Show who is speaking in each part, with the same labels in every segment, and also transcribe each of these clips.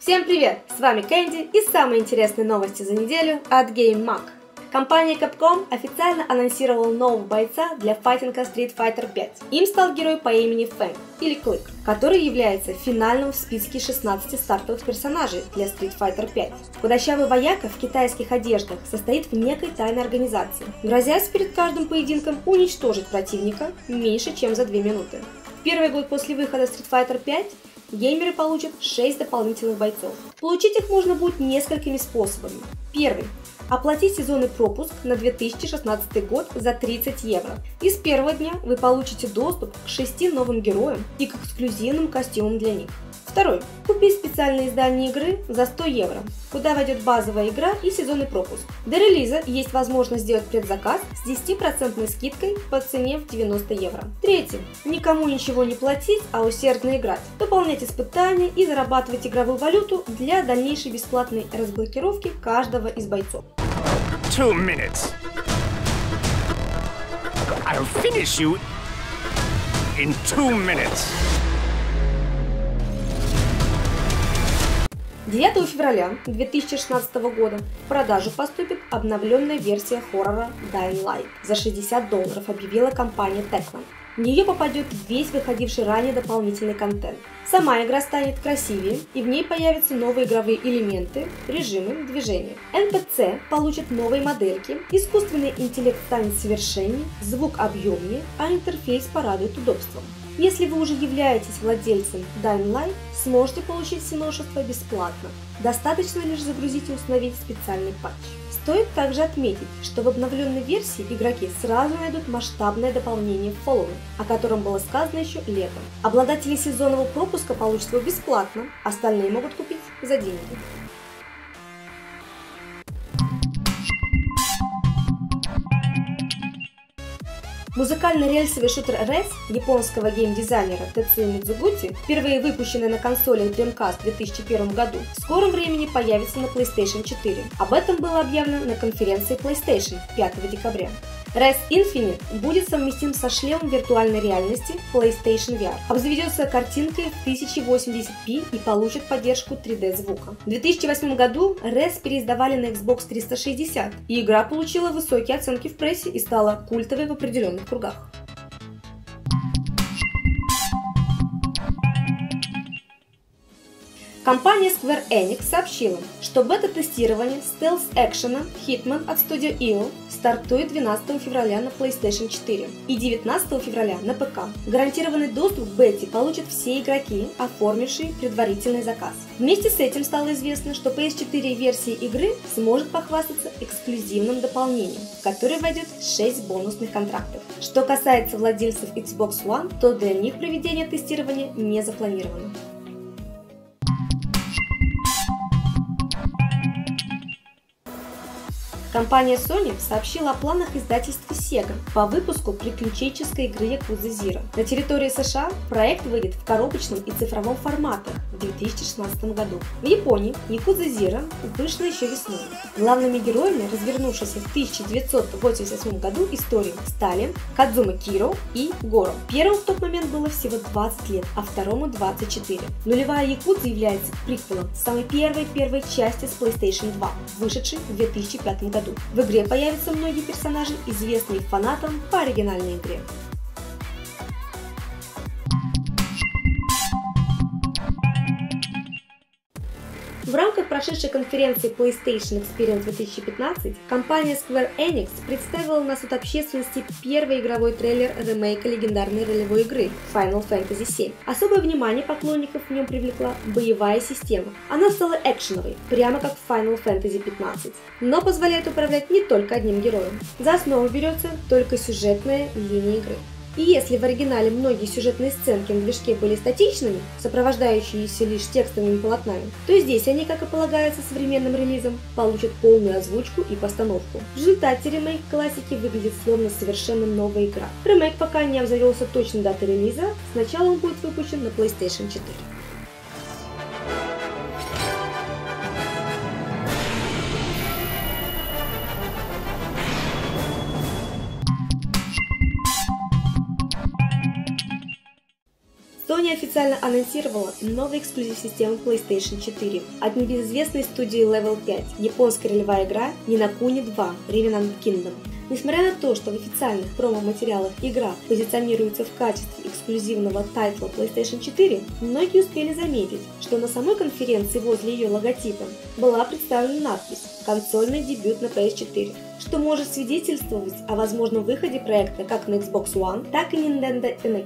Speaker 1: Всем привет! С вами Кэнди и самые интересные новости за неделю от GameMag. Компания Capcom официально анонсировала нового бойца для файтинга Street Fighter 5. Им стал герой по имени Фэнг, или Клык, который является финальным в списке 16 стартовых персонажей для Street Fighter 5. Худощавый вояка в китайских одеждах состоит в некой тайной организации, грозясь перед каждым поединком уничтожить противника меньше, чем за 2 минуты. В первый год после выхода Street Fighter 5 геймеры получат 6 дополнительных бойцов. Получить их можно будет несколькими способами. Первый. Оплатить сезонный пропуск на 2016 год за 30 евро. И с первого дня вы получите доступ к 6 новым героям и к эксклюзивным костюмам для них. Второй. Купить специальное издание игры за 100 евро, куда войдет базовая игра и сезонный пропуск. До релиза есть возможность сделать предзаказ с 10% скидкой по цене в 90 евро. Третий. Никому ничего не платить, а усердно играть. Выполнять испытания и зарабатывать игровую валюту для дальнейшей бесплатной разблокировки каждого из бойцов.
Speaker 2: 2 minutes. I'll finish you in 2 minutes.
Speaker 1: 9 февраля 2016 года в продажу поступит обновленная версия хоррора Dying Light. За $60 объявила компания Techland. В нее попадет весь выходивший ранее дополнительный контент. Сама игра станет красивее, и в ней появятся новые игровые элементы, режимы, движения. NPC получит новые модельки, искусственный интеллект станет совершеннее, звук объемнее, а интерфейс порадует удобством. Если вы уже являетесь владельцем Dying Light, сможете получить все новшества бесплатно. Достаточно лишь загрузить и установить специальный патч. Стоит также отметить, что в обновленной версии игроки сразу найдут масштабное дополнение Following, о котором было сказано еще летом. Обладатели сезонного пропуска получат его бесплатно, остальные могут купить за деньги. Музыкально-рельсовый шутер Res японского геймдизайнера Тецуя Мидзугути, впервые выпущенный на консолях Dreamcast в 2001 году, в скором времени появится на PlayStation 4. Об этом было объявлено на конференции PlayStation 5 декабря. Res Infinite будет совместим со шлемом виртуальной реальности PlayStation VR, обзаведется картинкой в 1080p и получит поддержку 3D звука. В 2008 году Res переиздавали на Xbox 360, и игра получила высокие оценки в прессе и стала культовой в определенных кругах. Компания Square Enix сообщила, что бета-тестирование стелс-экшена Hitman от студии EO стартует 12 февраля на PlayStation 4 и 19 февраля на ПК. Гарантированный доступ к бете получат все игроки, оформившие предварительный заказ. Вместе с этим стало известно, что PS4 версии игры сможет похвастаться эксклюзивным дополнением, в которое войдет 6 бонусных контрактов. Что касается владельцев Xbox One, то для них проведение тестирования не запланировано. Компания Sony сообщила о планах издательства Sega по выпуску приключенческой игры Yakuza Zero. На территории США проект выйдет в коробочном и цифровом форматах в 2016 году. В Японии Yakuza Zero вышла еще весной. Главными героями, развернувшейся в 1988 году истории, стали Кадзума Киро и Горо. Первому в тот момент было всего 20 лет, а второму 24. Нулевая Якудза является приквелом самой первой части с PlayStation 2, вышедшей в 2005 году. В игре появятся многие персонажи, известные фанатам по оригинальной игре. В рамках прошедшей конференции PlayStation Experience 2015 компания Square Enix представила на суд общественности первый игровой трейлер ремейка легендарной ролевой игры Final Fantasy VII. Особое внимание поклонников в нем привлекла боевая система. Она стала экшеновой, прямо как в Final Fantasy XV, но позволяет управлять не только одним героем. За основу берется только сюжетная линия игры. И если в оригинале многие сюжетные сценки на движке были статичными, сопровождающиеся лишь текстовыми полотнами, то здесь они, как и полагается современным релизам, получат полную озвучку и постановку. В результате ремейк классики выглядит словно совершенно новая игра. Ремейк пока не обзавелся точной датой релиза, сначала он будет выпущен на PlayStation 4. Sony официально анонсировала новый эксклюзив системы PlayStation 4 от небезызвестной студии Level 5, японская ролевая игра Ni no Kuni 2 Revenant Kingdom. Несмотря на то, что в официальных промо-материалах игра позиционируется в качестве эксклюзивного тайтла PlayStation 4, многие успели заметить, что на самой конференции возле ее логотипа была представлена надпись «Консольный дебют на PS4», что может свидетельствовать о возможном выходе проекта как на Xbox One, так и Nintendo NX.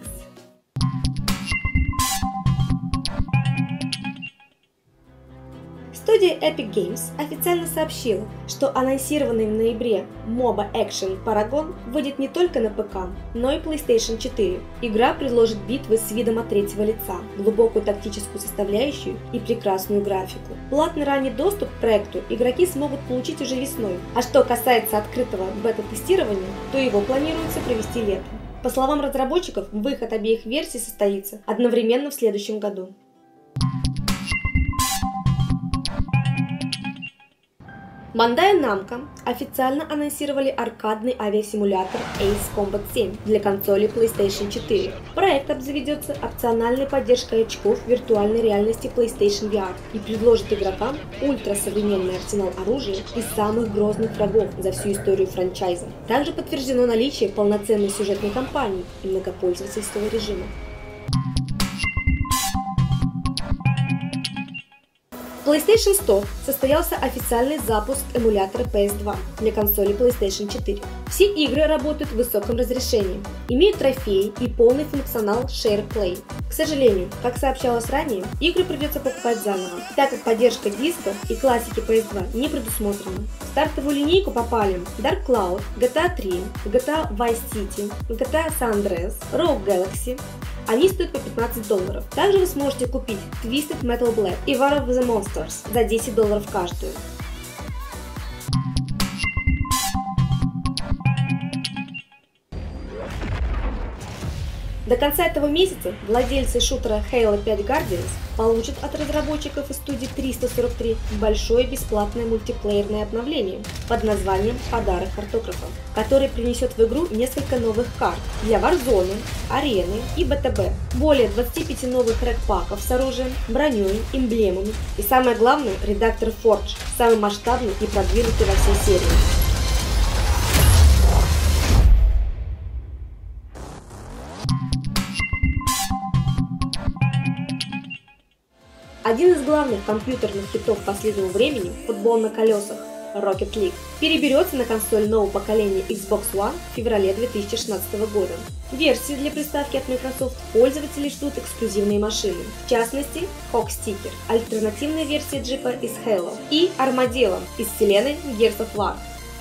Speaker 1: Студия Epic Games официально сообщила, что анонсированный в ноябре MOBA Action Paragon выйдет не только на ПК, но и PlayStation 4. Игра предложит битвы с видом от третьего лица, глубокую тактическую составляющую и прекрасную графику. Платный ранний доступ к проекту игроки смогут получить уже весной, а что касается открытого бета-тестирования, то его планируется провести летом. По словам разработчиков, выход обеих версий состоится одновременно в следующем году. Bandai Namco официально анонсировали аркадный авиасимулятор Ace Combat 7 для консоли PlayStation 4. Проект обзаведется опциональной поддержкой очков виртуальной реальности PlayStation VR и предложит игрокам ультрасовременный арсенал оружия и самых грозных врагов за всю историю франчайза. Также подтверждено наличие полноценной сюжетной кампании и многопользовательского режима. В PlayStation Store состоялся официальный запуск эмулятора PS2 для консоли PlayStation 4. Все игры работают в высоком разрешении, имеют трофеи и полный функционал Share Play. К сожалению, как сообщалось ранее, игры придется покупать заново, так как поддержка диска и классики PS2 не предусмотрена. В стартовую линейку попали Dark Cloud, GTA 3, GTA Vice City, GTA San Andreas, Rogue Galaxy. Они стоят по $15. Также вы сможете купить Twisted Metal Black и War of the Monsters за $10 каждую. До конца этого месяца владельцы шутера Halo 5 Guardians получат от разработчиков из студии 343 большое бесплатное мультиплеерное обновление под названием «Подарок картографа», который принесет в игру несколько новых карт для Warzone, Арены и БТБ, более 25 новых рэк-паков с оружием, броней, эмблемами и, самое главное, редактор Forge, самый масштабный и продвинутый во всей серии. Один из главных компьютерных хитов последнего времени, футбол на колесах, Rocket League, переберется на консоль нового поколения Xbox One в феврале 2016 года. Версии для приставки от Microsoft пользователи ждут эксклюзивные машины, в частности, Hawk Sticker, альтернативная версия джипа из Halo, и Armadillo из вселенной Gears of War.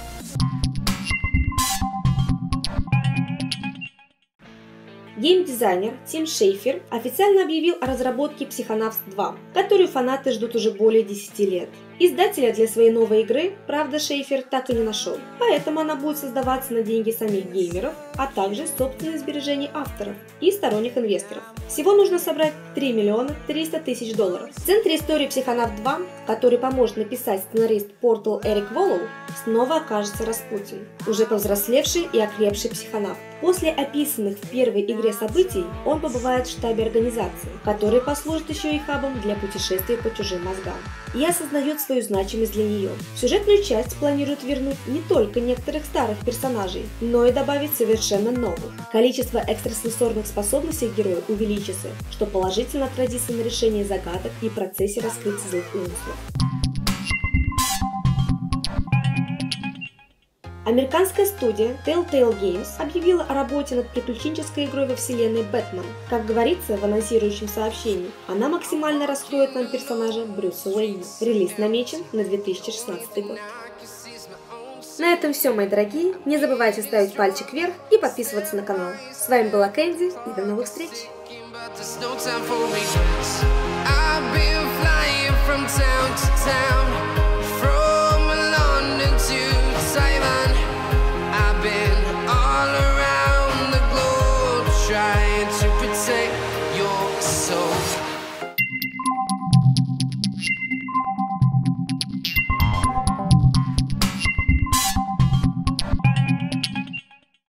Speaker 1: Геймдизайнер Тим Шейфер официально объявил о разработке Psychonauts 2, которую фанаты ждут уже более 10 лет. Издателя для своей новой игры, правда, Шейфер так и не нашел, поэтому она будет создаваться на деньги самих геймеров, а также собственные сбережения авторов и сторонних инвесторов. Всего нужно собрать $3 300 000. В центре истории Psychonauts 2, который поможет написать сценарист Portal Эрик Воллоу, снова окажется Распутин, уже повзрослевший и окрепший психонавт. После описанных в первой игре событий он побывает в штабе организации, который послужит еще и хабом для путешествия по чужим мозгам, и осознает свою значимость для нее. В сюжетную часть планируют вернуть не только некоторых старых персонажей, но и добавить совершенно новых. Количество экстрасенсорных способностей героя увеличится, что положительно отразится на решении загадок и процессе раскрытия злых умыслов. Американская студия Telltale Games объявила о работе над приключенческой игрой во вселенной Бэтмен. Как говорится в анонсирующем сообщении, она максимально раскроет нам персонажа Брюса Уэйна. Релиз намечен на 2016 год. На этом все, мои дорогие. Не забывайте ставить пальчик вверх и подписываться на канал. С вами была Кэнди, и до новых встреч!
Speaker 3: I've been flying from town to town.